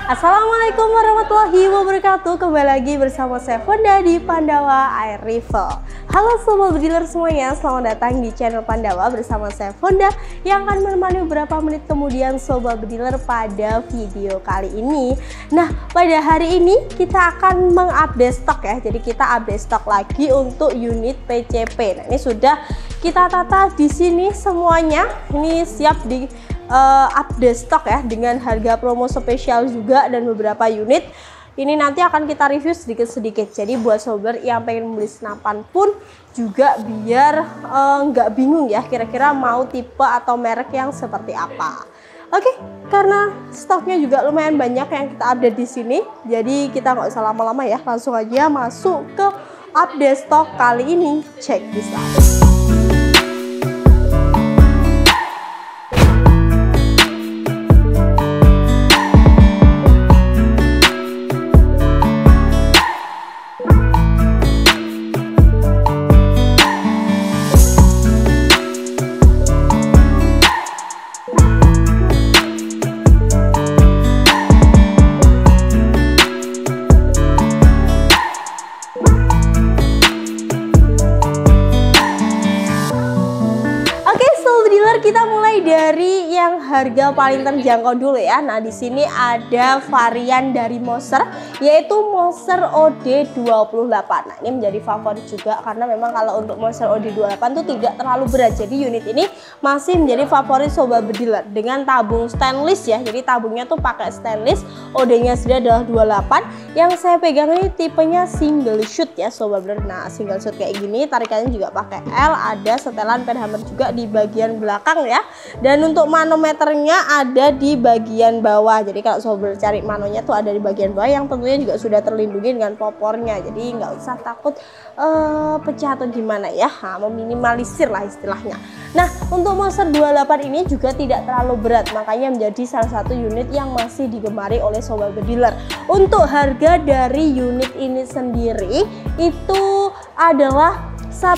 Assalamualaikum warahmatullahi wabarakatuh. Kembali lagi bersama saya Fonda di Pandawa Air Rifle. Halo sobat bediler semuanya, selamat datang di channel Pandawa bersama saya Fonda yang akan menemani beberapa menit kemudian sobat bediler pada video kali ini. Nah, pada hari ini kita akan mengupdate stok ya. Jadi kita update stok lagi untuk unit PCP. Nah, ini sudah kita tata di sini semuanya. Ini siap di update stok ya dengan harga promo spesial juga dan beberapa unit. Ini nanti akan kita review sedikit-sedikit. Jadi buat sobat yang pengen membeli senapan pun juga biar nggak bingung ya kira-kira mau tipe atau merek yang seperti apa. Oke, karena stoknya juga lumayan banyak yang kita update di sini. Jadi kita nggak usah lama-lama ya, langsung aja masuk ke update stok kali ini. Check this out. Kita mulai dari yang harga paling terjangkau dulu ya. Nah, di sini ada varian dari Moser yaitu Moser OD28. Nah, ini menjadi favorit juga karena memang kalau untuk Moser OD28 itu tidak terlalu berat. Jadi unit ini masih menjadi favorit sobat bediler dengan tabung stainless ya. Jadi tabungnya tuh pakai stainless, OD-nya sendiri adalah 28. Yang saya pegang ini tipenya single shoot ya sobat bediler. Nah, single shoot kayak gini, tarikannya juga pakai L, ada setelan pen hammer juga di bagian belakang ya, dan untuk manometernya ada di bagian bawah. Jadi kalau sobat cari manonya tuh ada di bagian bawah yang tentunya juga sudah terlindungi dengan popornya, jadi nggak usah takut pecah atau gimana ya. Nah, meminimalisir lah istilahnya. Nah, untuk Moser 28 ini juga tidak terlalu berat, makanya menjadi salah satu unit yang masih digemari oleh sobat bediler. Untuk harga dari unit ini sendiri itu adalah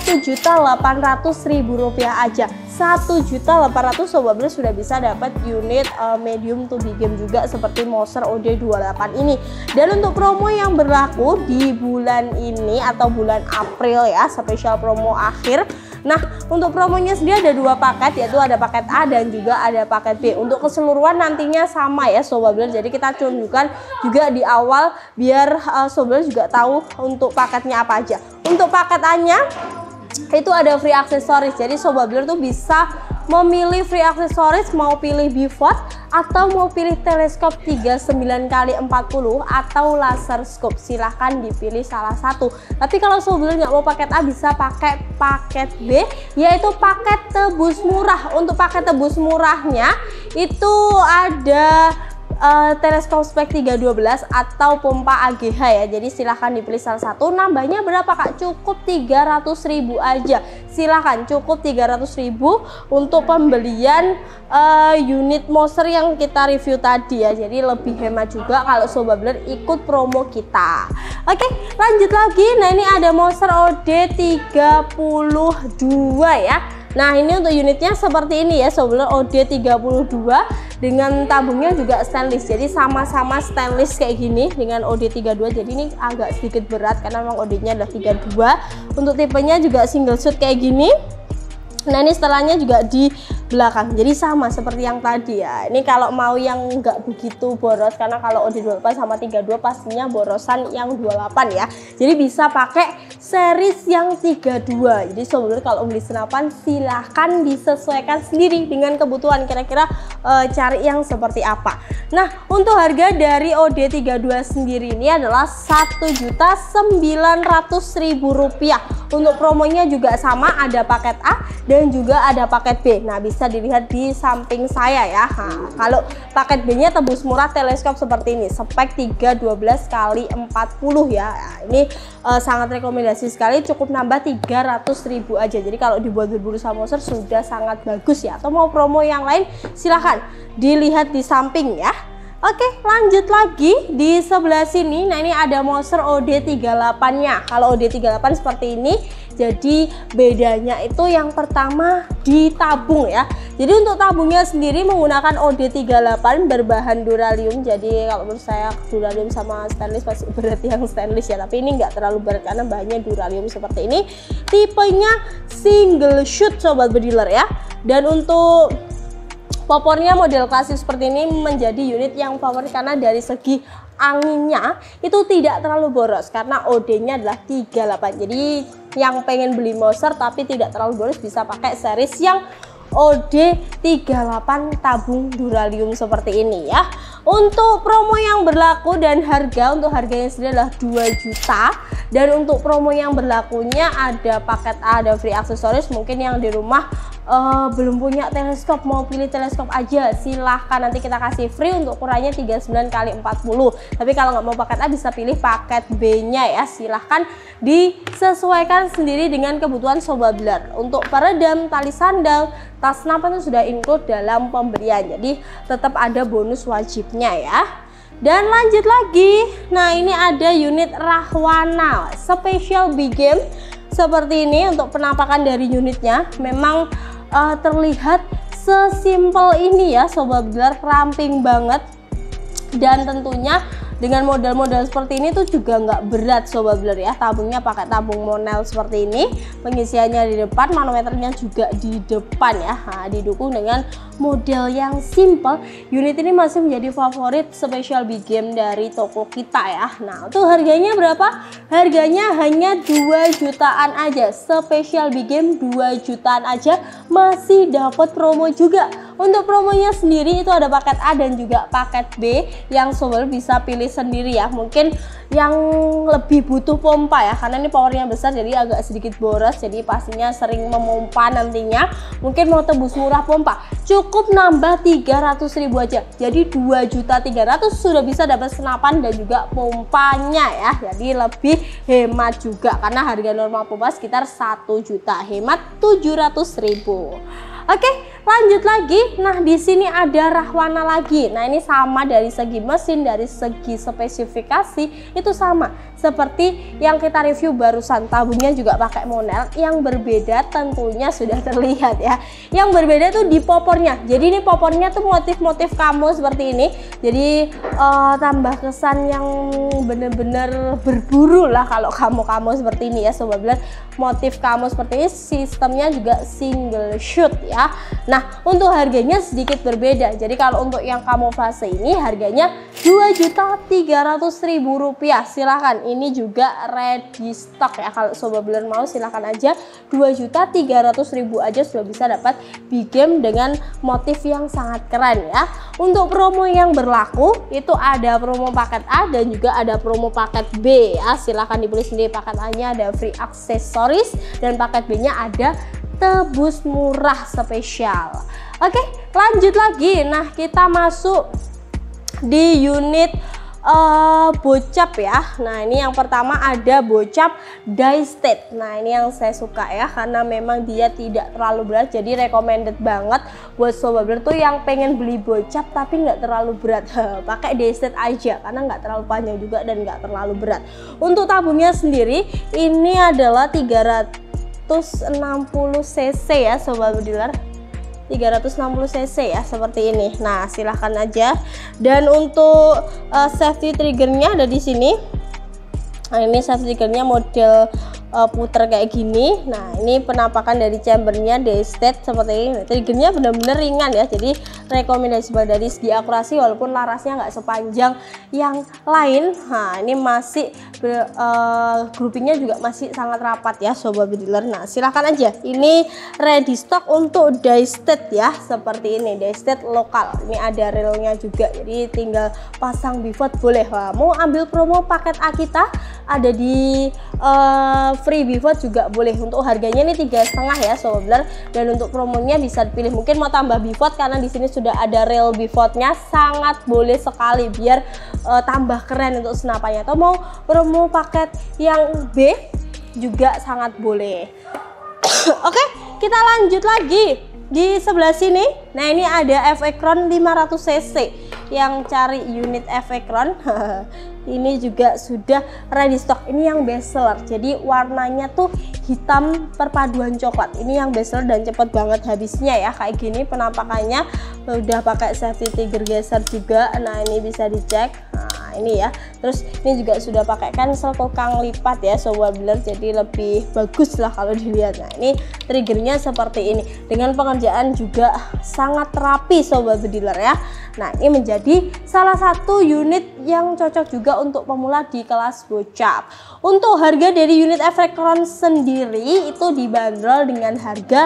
Rp1.800.000 aja. 1.800.000 sobat bediler sudah bisa dapat unit medium to big game juga seperti Moser OD28 ini. Dan untuk promo yang berlaku di bulan ini atau bulan April ya, spesial promo akhir. Nah, untuk promonya sendiri ada dua paket, yaitu ada paket A dan juga ada paket B. Untuk keseluruhan nantinya sama ya sobat bediler. Jadi kita tunjukkan juga di awal biar sobat bediler juga tahu untuk paketnya apa aja. Untuk paket A-nya itu ada free aksesoris. Jadi sobat bediler tuh bisa memilih free aksesoris, mau pilih pivot atau mau pilih teleskop 39x40 atau laser scope, silahkan dipilih salah satu. Tapi kalau sobat bediler nggak mau paket A, bisa pakai paket B, yaitu paket tebus murah. Untuk paket tebus murahnya itu ada teleskop spek 312 atau pompa AGH ya. Jadi silahkan dipilih salah satu. Nambahnya berapa kak? Cukup 300.000 aja. Silahkan cukup 300.000 untuk pembelian unit Moser yang kita review tadi ya. Jadi lebih hemat juga kalau sobat bediler ikut promo kita. Oke, lanjut lagi. Nah, ini ada Moser OD32 ya. Nah, ini untuk unitnya seperti ini ya sobat bediler, OD32 dengan tabungnya juga stainless. Jadi sama-sama stainless kayak gini dengan OD32. Jadi ini agak sedikit berat karena memang OD-nya adalah 32. Untuk tipenya juga single shoot kayak gini. Nah, ini setelannya juga di belakang, jadi sama seperti yang tadi ya. Ini kalau mau yang nggak begitu boros, karena kalau OD28 sama 32 pastinya borosan yang 28 ya. Jadi bisa pakai series yang 32. Jadi sobat kalau beli senapan silahkan disesuaikan sendiri dengan kebutuhan, kira-kira cari yang seperti apa. Nah, untuk harga dari OD32 sendiri ini adalah Rp1.900.000. Untuk promonya juga sama, ada paket A dan juga ada paket B. Nah, bisa dilihat di samping saya ya. Nah, kalau paket B-nya tebus murah teleskop seperti ini, spek 312x40 ya. Nah, ini sangat rekomendasi sekali, cukup nambah 300.000 aja. Jadi kalau dibuat berburu sama Moser sudah sangat bagus ya. Atau mau promo yang lain silahkan dilihat di samping ya. Oke, lanjut lagi di sebelah sini. Nah, ini ada Moser OD38-nya. Kalau OD38 seperti ini, jadi bedanya itu yang pertama di tabung ya. Jadi untuk tabungnya sendiri menggunakan OD38 berbahan duralium. Jadi kalau menurut saya duralium sama stainless pasti berat yang stainless ya. Tapi ini nggak terlalu berat karena bahannya duralium seperti ini. Tipenya single shoot sobat bediler ya. Dan untuk popornya model klasik seperti ini menjadi unit yang favorit karena dari segi anginnya itu tidak terlalu boros karena OD-nya adalah 38. Jadi yang pengen beli Moser tapi tidak terlalu boros bisa pakai series yang OD38 tabung duralium seperti ini ya. Untuk promo yang berlaku dan harga, untuk harganya sendiri adalah 2 juta. Dan untuk promo yang berlakunya ada paket A, ada free aksesoris. Mungkin yang di rumah belum punya teleskop, mau pilih teleskop aja silahkan, nanti kita kasih free untuk ukurannya 39x40. Tapi kalau nggak mau paket A bisa pilih paket B nya ya, silahkan disesuaikan sendiri dengan kebutuhan sobat bediler. Untuk peredam, tali sandal, tas nampan itu sudah include dalam pembelian, jadi tetap ada bonus wajibnya ya. Dan lanjut lagi, nah ini ada unit Rahwana Special Big Game seperti ini. Untuk penampakan dari unitnya memang terlihat sesimpel ini ya sobat bediler, ramping banget. Dan tentunya dengan model-model seperti ini tuh juga nggak berat sobat bediler ya. Tabungnya pakai tabung Monel seperti ini, pengisiannya di depan, manometernya juga di depan ya. Nah, didukung dengan model yang simple. Unit ini masih menjadi favorit Special Big Game dari toko kita ya. Nah, untuk harganya berapa? Harganya hanya 2 jutaan aja. Special Big Game 2 jutaan aja masih dapat promo juga. Untuk promonya sendiri itu ada paket A dan juga paket B yang sobat bisa pilih sendiri ya. Mungkin yang lebih butuh pompa ya, karena ini powernya besar jadi agak sedikit boros, jadi pastinya sering memompa nantinya. Mungkin mau tebus murah pompa, cukup nambah 300.000 aja, jadi 2.300.000 sudah bisa dapat senapan dan juga pompanya ya. Jadi lebih hemat juga karena harga normal pompa sekitar 1 juta, hemat 700.000. Oke, lanjut lagi. Nah, di sini ada Rahwana lagi. Nah, ini sama dari segi mesin, dari segi spesifikasi itu sama seperti yang kita review barusan. Tabungnya juga pakai Monel. Yang berbeda tentunya sudah terlihat ya. Yang berbeda tuh di popornya. Jadi ini popornya tuh motif-motif kamu seperti ini. Jadi tambah kesan yang bener-bener berburu lah kalau kamu seperti ini ya sobat bediler. Motif kamu seperti ini, sistemnya juga single shoot ya. Nah, untuk harganya sedikit berbeda. Jadi kalau untuk yang kamuflase ini harganya 2.300.000 rupiah. Silahkan, ini juga ready stock ya. Kalau sobat bediler mau silahkan aja, 2.300.000 aja sudah bisa dapat Big Game dengan motif yang sangat keren ya. Untuk promo yang berlaku itu ada promo paket A dan juga ada promo paket B ya. Silahkan dipilih sendiri. Paket A nya ada free aksesoris dan paket B nya ada tebus murah spesial. Oke, lanjut lagi. Nah, kita masuk di unit bocap ya. Nah, ini yang pertama ada bocap die-state. Nah, ini yang saya suka ya karena memang dia tidak terlalu berat, jadi recommended banget buat sobat bediler tuh yang pengen beli bocap tapi nggak terlalu berat. Pakai die-state aja karena nggak terlalu panjang juga dan nggak terlalu berat. Untuk tabungnya sendiri ini adalah 360 cc ya sobat bediler, 360 cc ya seperti ini. Nah, silahkan aja. Dan untuk safety triggernya ada di sini. Nah, ini safety triggernya model puter kayak gini. Nah, ini penampakan dari chambernya die-state seperti ini. Triggernya benar-benar ringan ya, jadi rekomendasi dari segi akurasi walaupun larasnya nggak sepanjang yang lain. Nah, ini masih groupingnya juga masih sangat rapat ya sobat bediler. Nah, silahkan aja, ini ready stock untuk die-state ya seperti ini, die-state lokal. Ini ada relnya juga, jadi tinggal pasang pivot boleh. Wah, mau ambil promo paket A kita ada di free pivot juga boleh. Untuk harganya ini 3,5 ya sobat bediler, dan untuk promonya bisa dipilih. Mungkin mau tambah pivot karena di sini sudah ada rail pivotnya, sangat boleh sekali biar tambah keren untuk senapannya. Atau mau promo paket yang B juga sangat boleh. Oke, kita lanjut lagi di sebelah sini. Nah, ini ada FX Crown 500 cc. yang cari unit Efekron ini juga sudah ready stock. Ini yang best seller, jadi warnanya tuh hitam perpaduan coklat. Ini yang best seller dan cepet banget habisnya ya. Kayak gini penampakannya, udah pakai safety trigger geser juga. Nah ini bisa dicek. Nah ini ya, terus ini juga sudah pakai cancel kokang lipat ya sobat dealer, jadi lebih bagus lah kalau dilihat. Nah ini triggernya seperti ini dengan pengerjaan juga sangat rapi sobat dealer ya. Nah ini menjadi salah satu unit yang cocok juga untuk pemula di kelas gocap. Untuk harga dari unit Efekron sendiri itu dibanderol dengan harga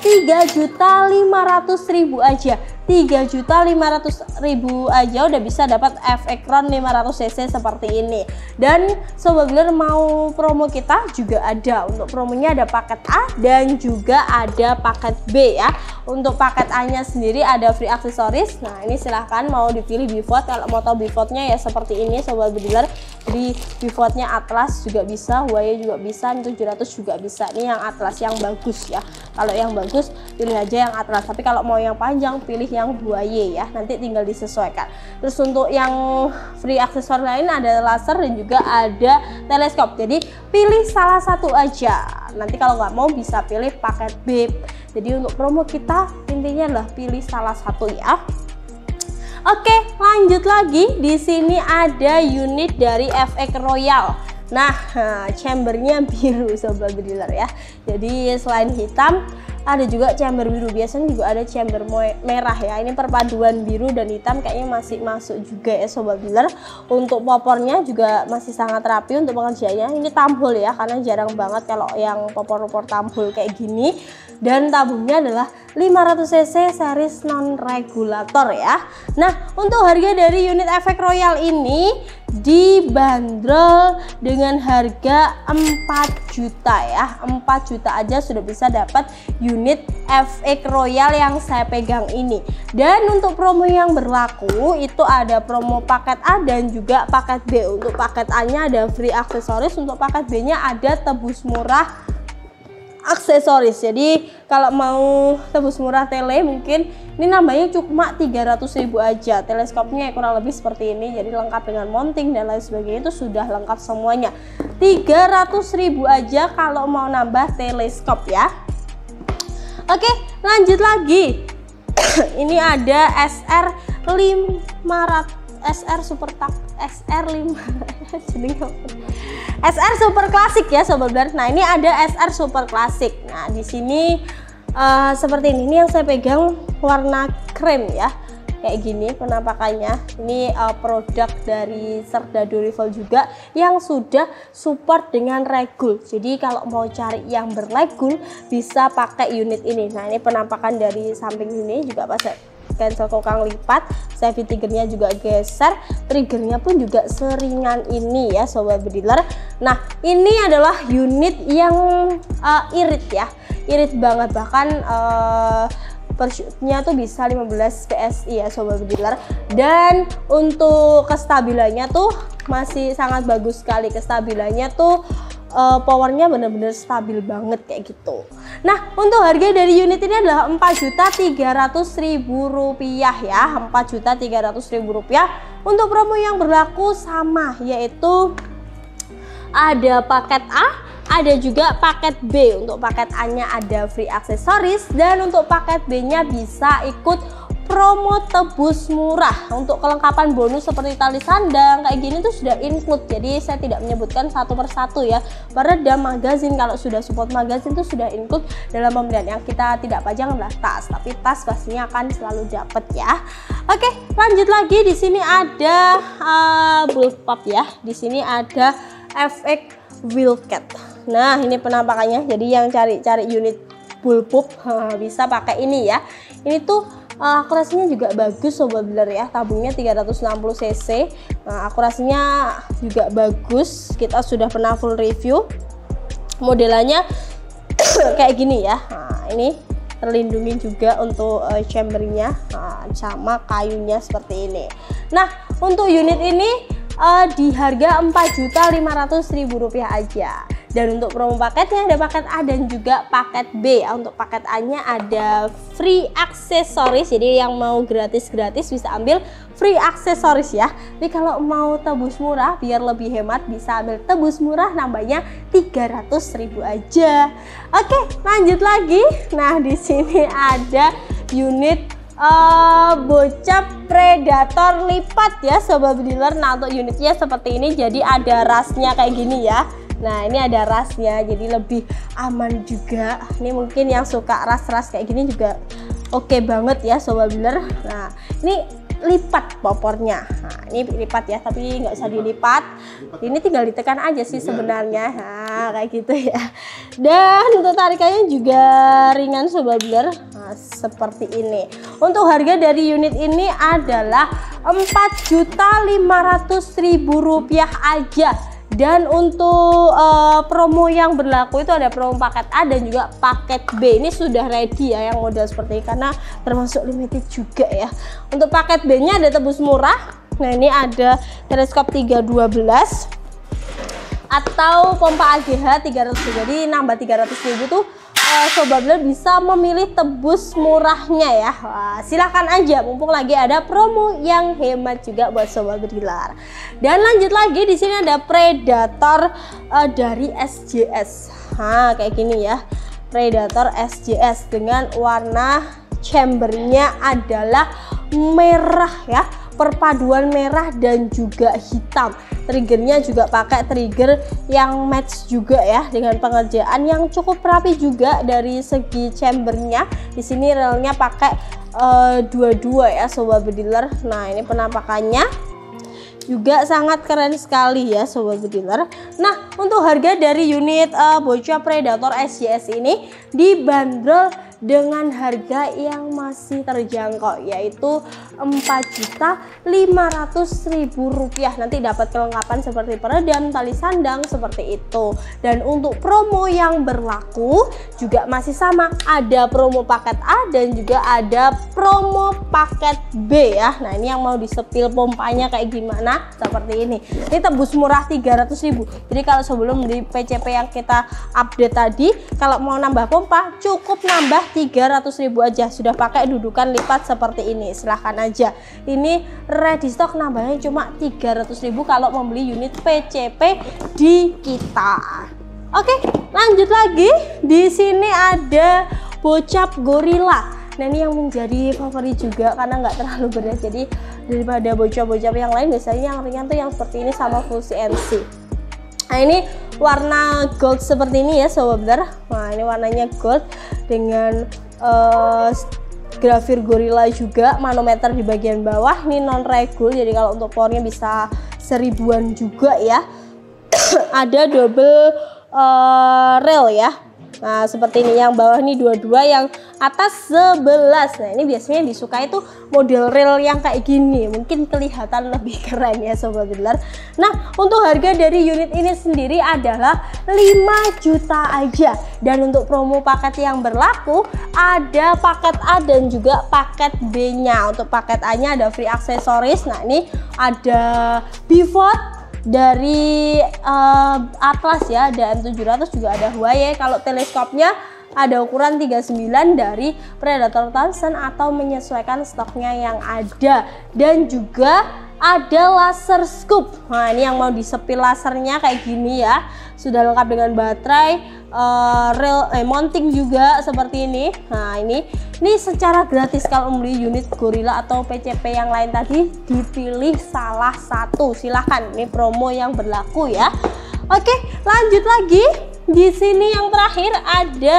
3.500.000 aja. 3.500.000 aja udah bisa dapat Efekron 500 cc seperti ini. Dan sobat dealer mau promo kita juga ada. Untuk promonya ada paket A dan juga ada paket B ya. Untuk paket A nya sendiri ada free aksesoris. Nah ini silahkan mau dipilih bivot. Kalau mau tahu bivotnya ya seperti ini sobat dealer. Jadi bivotnya Atlas juga bisa, Huawei juga bisa, 700 juga bisa. Ini yang Atlas yang bagus ya. Kalau yang bagus pilih aja yang Atlas, tapi kalau mau yang panjang pilih yang Huawei ya, nanti tinggal disesuaikan. Terus untuk yang free aksesoris lain ada laser dan juga ada teleskop, jadi pilih salah satu aja. Nanti kalau nggak mau bisa pilih paket B. Jadi untuk promo kita intinya adalah pilih salah satu ya. Oke, lanjut lagi. Di sini ada unit dari FX Royal. Nah, chambernya biru sobat dealer ya. Jadi selain hitam ada juga chamber biru, biasanya juga ada chamber merah ya. Ini perpaduan biru dan hitam kayaknya masih masuk juga ya sobat dealer. Untuk popornya juga masih sangat rapi untuk pengerjaannya. Ini tampul ya, karena jarang banget kalau yang popor-popor tampul kayak gini. Dan tabungnya adalah 500 cc series non regulator ya. Nah untuk harga dari unit Efek Royal ini dibanderol dengan harga 4 juta ya. 4 juta aja sudah bisa dapat unit FX Royal yang saya pegang ini. Dan untuk promo yang berlaku itu ada promo paket A dan juga paket B. Untuk paket A nya ada free aksesoris, untuk paket B nya ada tebus murah aksesoris. Jadi kalau mau tebus murah tele mungkin ini nambahnya cuma 300.000 aja. Teleskopnya kurang lebih seperti ini, jadi lengkap dengan mounting dan lain sebagainya, itu sudah lengkap semuanya. 300.000 aja kalau mau nambah teleskop ya. Oke, lanjut lagi. Ini ada SR Super Classic ya sobat dealer. Nah ini ada SR Super Classic. Nah di sini seperti ini yang saya pegang warna krem ya, kayak gini penampakannya. Ini produk dari Serdadu Rival juga yang sudah support dengan regul. Jadi kalau mau cari yang berregul bisa pakai unit ini. Nah ini penampakan dari samping ini juga pas cancel kokang lipat, safety triggernya juga geser, triggernya pun juga seringan ini ya sobat dealer. Nah ini adalah unit yang irit ya, irit banget, bahkan per shootnya tuh bisa 15 PSI ya sobat dealer. Dan untuk kestabilannya tuh masih sangat bagus sekali. Kestabilannya tuh powernya bener-bener stabil banget kayak gitu. Nah untuk harga dari unit ini adalah 4.300.000 rupiah ya, 4.300.000 rupiah. Untuk promo yang berlaku sama, yaitu ada paket A, ada juga paket B. Untuk paket A nya ada free aksesoris, dan untuk paket B nya bisa ikut promo tebus murah. Untuk kelengkapan bonus seperti tali sandang kayak gini tuh sudah include, jadi saya tidak menyebutkan satu persatu ya. Peredam magazin, kalau sudah support magazin tuh sudah include dalam pembelian. Yang kita tidak pajang adalah tas, tapi tas pastinya akan selalu dapat ya. Oke, lanjut lagi. Di sini ada bullpup ya. Di sini ada FX Wildcat. Nah ini penampakannya, jadi yang cari unit bullpup bisa pakai ini ya. Ini tuh akurasinya juga bagus sobat dealer ya, tabungnya 360 cc. Nah, akurasinya juga bagus, kita sudah pernah full review. Modelannya kayak gini ya. Nah, ini terlindungi juga untuk chambernya, sama kayunya seperti ini. Nah untuk unit ini di harga 4.500.000 rupiah aja. Dan untuk promo paketnya ada paket A dan juga paket B ya. Untuk paket A nya ada free aksesoris, jadi yang mau gratis-gratis bisa ambil free aksesoris ya. Jadi kalau mau tebus murah biar lebih hemat bisa ambil tebus murah, nambahnya 300.000 aja. Oke, lanjut lagi. Nah, di sini ada unit bocap predator lipat ya sobat bediler. Nah, untuk unitnya seperti ini, jadi ada rasnya kayak gini ya. Nah, ini ada rasnya jadi lebih aman juga. Ini mungkin yang suka ras-ras kayak gini juga oke banget ya sobat bediler. Nah, ini lipat popornya. Nah, ini lipat ya, tapi nggak usah dilipat. Ini tinggal ditekan aja sih sebenarnya. Nah, kayak gitu ya. Dan untuk tarikannya juga ringan sobat bediler. Nah, seperti ini. Untuk harga dari unit ini adalah Rp4.500.000 aja. Dan untuk promo yang berlaku itu ada promo paket A dan juga paket B. Ini sudah ready ya yang model seperti ini karena termasuk limited juga ya. Untuk paket B nya ada tebus murah. Nah, ini ada teleskop 312 atau pompa AGH 300. Jadi nambah 300.000 tuh sobat bediler bisa memilih tebus murahnya ya. Wah, silahkan aja mumpung lagi ada promo yang hemat juga buat sobat bediler. Dan lanjut lagi, di sini ada predator dari SJS. Nah, kayak gini ya, predator SJS dengan warna chambernya adalah merah ya, perpaduan merah dan juga hitam. Triggernya juga pakai trigger yang match juga ya, dengan pengerjaan yang cukup rapi juga dari segi chambernya. Di sini relnya pakai dua-dua ya sobat bediler. Nah, ini penampakannya juga sangat keren sekali ya sobat bediler. Nah, untuk harga dari unit bocap predator SJS ini dibanderol dengan harga yang masih terjangkau, yaitu Rp4.500.000. Nanti dapat kelengkapan seperti peredam, tali sandang seperti itu. Dan untuk promo yang berlaku juga masih sama, ada promo paket A dan juga ada promo paket B ya. Nah, ini yang mau disepil pompanya kayak gimana, seperti ini. Ini tebus murah 300.000. Jadi kalau sebelum di PCP yang kita update tadi, kalau mau nambah pompa cukup nambah 300.000 aja, sudah pakai dudukan lipat seperti ini. Silahkan aja. Ini ready stock, nambahnya cuma 300.000 kalau membeli unit PCP di kita. Oke, lanjut lagi. Di sini ada bocap gorilla. Nah, ini yang menjadi favorit juga karena nggak terlalu berat. Jadi daripada bocap-bocap yang lain, biasanya yang ringan tuh yang seperti ini sama full CNC. Nah, ini warna gold seperti ini ya sobat bediler. Nah, ini warnanya gold dengan grafir gorilla juga, manometer di bagian bawah. Ini non regul, jadi kalau untuk powernya bisa 1000-an juga ya. Ada double rail ya. Nah, seperti ini, yang bawah ini 22, yang atas 11. Nah, ini biasanya disukai itu model rail yang kayak gini, mungkin kelihatan lebih keren ya sobat bediler. Nah, untuk harga dari unit ini sendiri adalah 5 juta aja. Dan untuk promo paket yang berlaku ada paket A dan juga paket B nya. Untuk paket A nya ada free aksesoris. Nah, ini ada pivot dari Atlas ya, ada M700, juga ada Huawei. Kalau teleskopnya ada ukuran 39 dari Predator Thomson atau menyesuaikan stoknya yang ada. Dan juga ada laser scope. Nah, ini yang mau disepil lasernya kayak gini ya, sudah lengkap dengan baterai, mounting juga seperti ini. Nah, ini secara gratis kalau membeli unit Gorilla atau PCP yang lain tadi, dipilih salah satu. Silahkan, ini promo yang berlaku ya. Oke, lanjut lagi. Di sini yang terakhir ada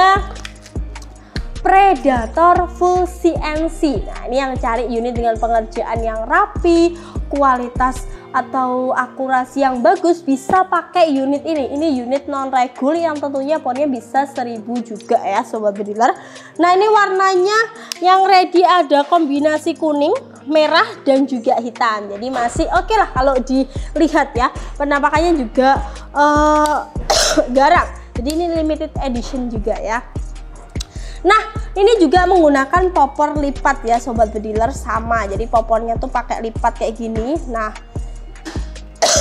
Predator full CNC. Nah, ini yang cari unit dengan pengerjaan yang rapi, kualitas atau akurasi yang bagus, bisa pakai unit ini. Ini unit non regul yang tentunya powernya bisa 1000 juga ya sobat bediler. Nah, ini warnanya yang ready ada kombinasi kuning, merah dan juga hitam. Jadi masih oke lah kalau dilihat ya. Penampakannya juga garang. Jadi ini limited edition juga ya. Nah, ini juga menggunakan popor lipat ya sobat bediler, sama. Jadi popornya tuh pakai lipat kayak gini. Nah,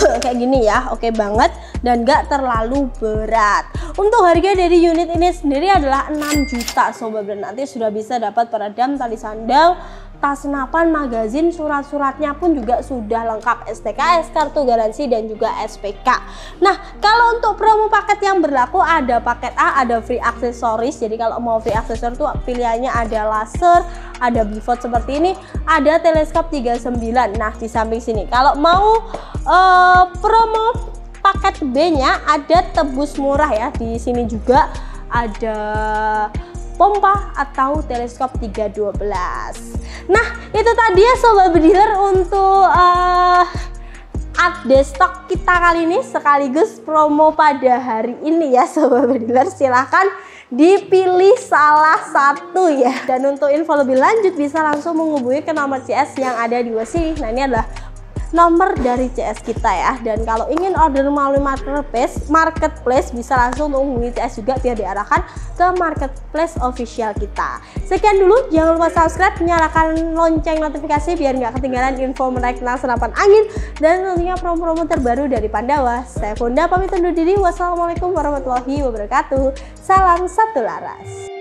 kayak gini ya, oke banget dan gak terlalu berat. Untuk harga dari unit ini sendiri adalah 6 juta sobat brand. Nanti sudah bisa dapat peredam tali sandal, tas senapan, magazin, surat-suratnya pun juga sudah lengkap, STKS, kartu garansi dan juga SPK. Nah, kalau untuk promo paket yang berlaku ada paket A, ada free aksesoris. Jadi kalau mau free aksesoris tuh pilihannya ada laser, ada pivot seperti ini, ada teleskop 39. Nah, di samping sini kalau mau promo paket B-nya ada tebus murah ya. Di sini juga ada pompa atau teleskop 312. Nah, itu tadi ya sobat bediler untuk update stok kita kali ini sekaligus promo pada hari ini ya sobat bediler. Silahkan dipilih salah satu ya. Dan untuk info lebih lanjut bisa langsung menghubungi ke nomor CS yang ada di bawah sini. Nah, ini adalah nomor dari CS kita ya. Dan kalau ingin order melalui marketplace bisa langsung menghubungi CS juga biar diarahkan ke marketplace official kita. Sekian dulu, jangan lupa subscribe, nyalakan lonceng notifikasi biar nggak ketinggalan info menaik tentang senapan angin dan tentunya promo-promo terbaru dari Pandawa. Saya Fonda pamit undur diri. Wassalamualaikum warahmatullahi wabarakatuh. Salam satu laras.